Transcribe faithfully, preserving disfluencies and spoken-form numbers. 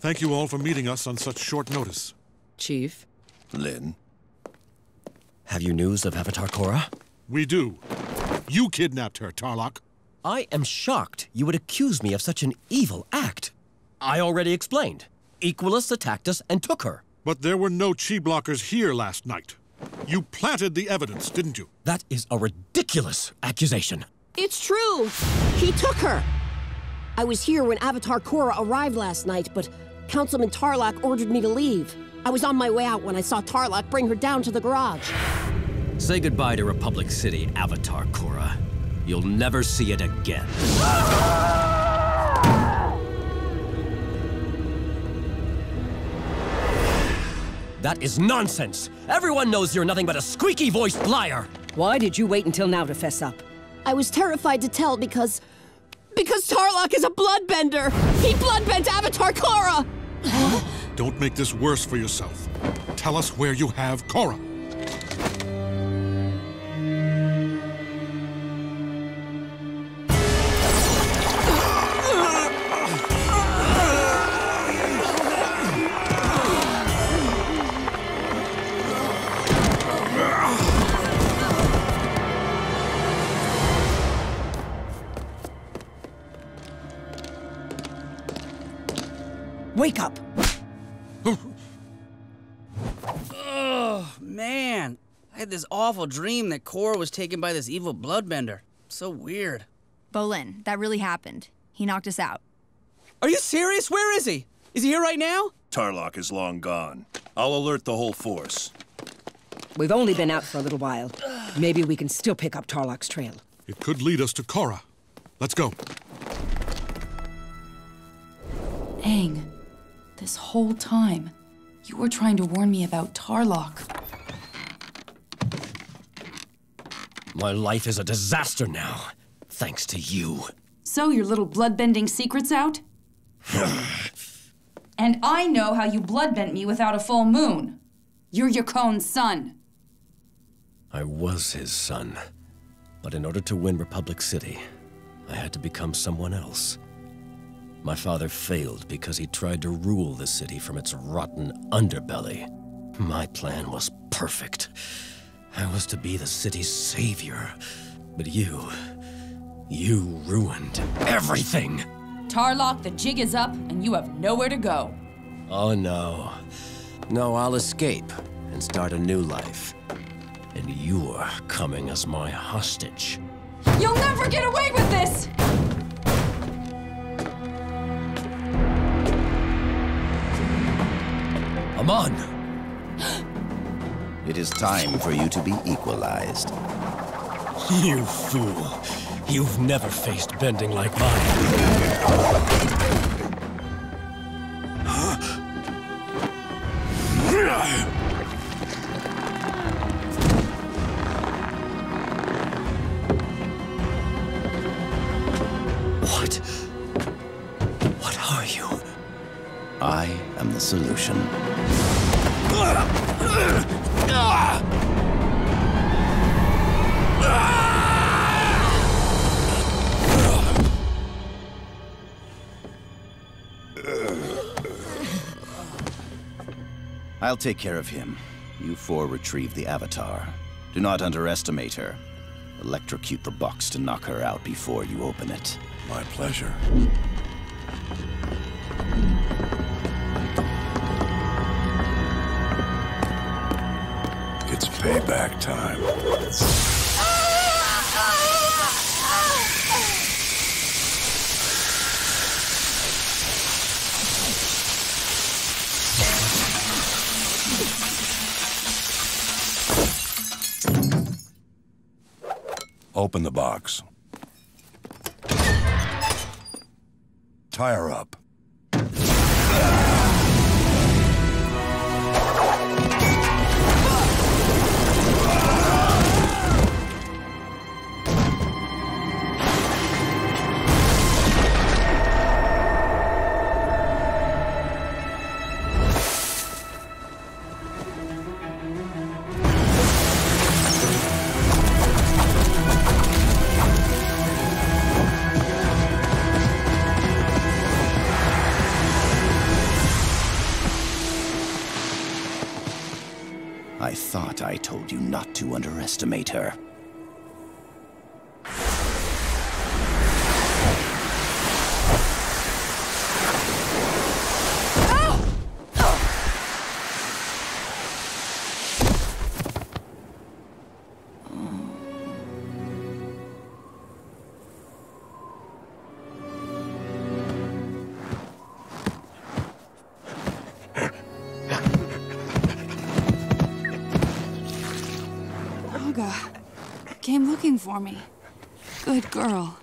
Thank you all for meeting us on such short notice. Chief? Lin? Have you news of Avatar Korra? We do. You kidnapped her, Tarlok. I am shocked you would accuse me of such an evil act. I already explained. Equalists attacked us and took her. But there were no chi blockers here last night. You planted the evidence, didn't you? That is a ridiculous accusation. It's true! He took her! I was here when Avatar Korra arrived last night, but Councilman Tarlok ordered me to leave. I was on my way out when I saw Tarlok bring her down to the garage. Say goodbye to Republic City, Avatar Korra. You'll never see it again. That is nonsense! Everyone knows you're nothing but a squeaky-voiced liar! Why did you wait until now to fess up? I was terrified to tell because... because Tarlok is a bloodbender! He bloodbent Avatar Korra! Don't make this worse for yourself. Tell us where you have Korra. Wake up! Oh, man. I had this awful dream that Korra was taken by this evil bloodbender. So weird. Bolin, that really happened. He knocked us out. Are you serious? Where is he? Is he here right now? Tarlok is long gone. I'll alert the whole force. We've only been out for a little while. Maybe we can still pick up Tarlok's trail. It could lead us to Korra. Let's go. Aang, this whole time, you were trying to warn me about Tarlok. My life is a disaster now, thanks to you. So your little bloodbending secret's out? And I know how you bloodbent me without a full moon. You're Yakone's son. I was his son. But in order to win Republic City, I had to become someone else. My father failed because he tried to rule the city from its rotten underbelly. My plan was perfect. I was to be the city's savior. But you... you ruined everything! Tarlok, the jig is up, and you have nowhere to go. Oh no. No, I'll escape and start a new life. And you're coming as my hostage. You'll never get away with this! Amon! It is time for you to be equalized. You fool. You've never faced bending like mine. What? What are you? I am the solution. I'll take care of him. You four retrieve the Avatar. Do not underestimate her. Electrocute the box to knock her out before you open it. My pleasure. It's payback time. Open the box. Tie her up. I thought I told you not to underestimate her. Naga came looking for me. Good girl.